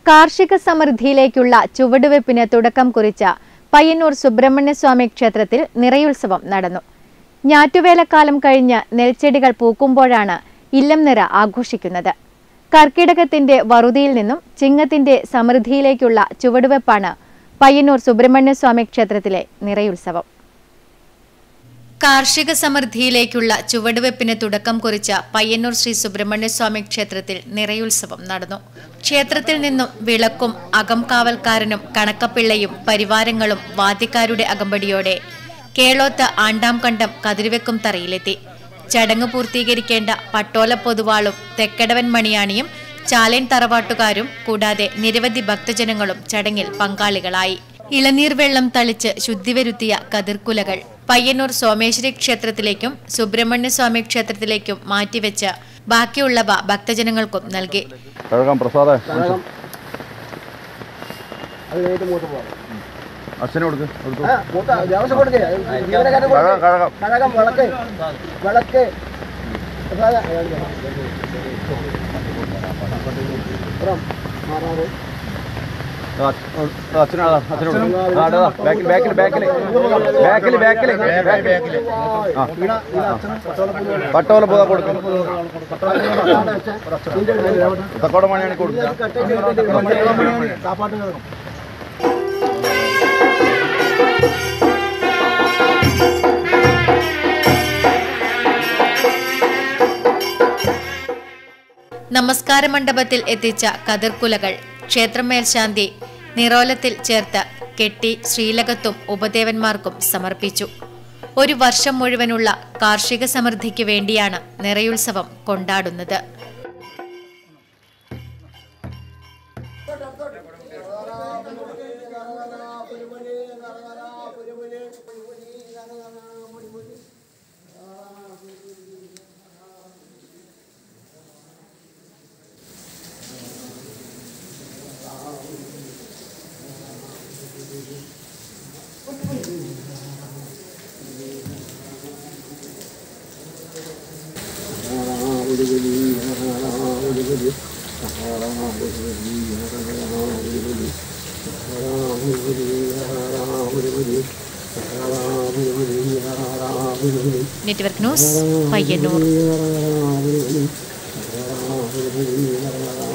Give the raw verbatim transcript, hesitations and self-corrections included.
കാർഷിക സമൃദ്ധിയിലേക്കുള്ള ചുവടുവെപ്പിന് തുടക്കം കുറിച്ച പയ്യന്നൂർ സുബ്രഹ്മണ്യസ്വാമി ക്ഷേത്രത്തിൽ നിറയുത്സവം നടന്നു. ഞാറ്റുവേലക്കാലം കഴിഞ്ഞ് നെൽച്ചെടികൾ പൂക്കുമ്പോഴാണ് ഇല്ലം നിറ ആഘോഷിക്കുന്നത്. കർക്കിടകത്തിന്റെ വറുതിയിൽ നിന്നും ചിങ്ങത്തിന്റെ സമൃദ്ധിയിലേക്കുള്ള ചുവടുവെപ്പാണ് പയ്യന്നൂർ സുബ്രഹ്മണ്യസ്വാമി ക്ഷേത്രത്തിലെ നിറയുത്സവം. കാർഷിക സമൃദ്ധിയിലേക്കുള്ള ചുവടുവെപ്പിന് തുടക്കം കുറിച്ച പയ്യന്നൂർ ശ്രീ സുബ്രഹ്മണ്യസ്വാമി ക്ഷേത്രത്തിൽ നിറയുത്സവം നടന്നു. ക്ഷേത്രത്തിൽ നിന്നും വിളക്കും അകംകാവൽക്കാരനും കണക്കപ്പിള്ളയും പരിവാരങ്ങളും വാദ്യക്കാരുടെ അകമ്പടിയോടെ കേളോത്ത് ആണ്ടാം കണ്ടം കതിരുവെക്കും തറയിലെത്തി. ചടങ്ങ് പൂർത്തീകരിക്കേണ്ട പട്ടോല പൊതുവാളും തെക്കടവൻ മണിയാണിയും ചാലേൻ തറവാട്ടുകാരും കൂടാതെ നിരവധി ഭക്തജനങ്ങളും ചടങ്ങിൽ പങ്കാളികളായി. ഇളനീർ വെള്ളം തളിച്ച് ശുദ്ധിവരുത്തിയ കതിർക്കുലകൾ പയ്യന്നൂർ സോമേശ്വരി ക്ഷേത്രത്തിലേക്കും സുബ്രഹ്മണ്യസ്വാമി ക്ഷേത്രത്തിലേക്കും മാറ്റിവെച്ച് ബാക്കിയുള്ളവ ഭക്തജനങ്ങൾക്കും നൽകി. പട്ടോല പോകാൻ കൊടുക്കും. തക്കോട മണിയാണ് കൊടുക്കുക. നമസ്കാര മണ്ഡപത്തിൽ എത്തിച്ച കതിർക്കുലകൾ ക്ഷേത്രം മേൽശാന്തി നിറോലത്തിൽ ചേർത്ത് കെട്ടി ശ്രീലകത്തും ഉപദേവന്മാർക്കും സമർപ്പിച്ചു. ഒരു വർഷം മുഴുവനുള്ള കാർഷിക സമൃദ്ധിക്ക് വേണ്ടിയാണ് നിറയുത്സവം കൊണ്ടാടുന്നത്. Network news Payyanur.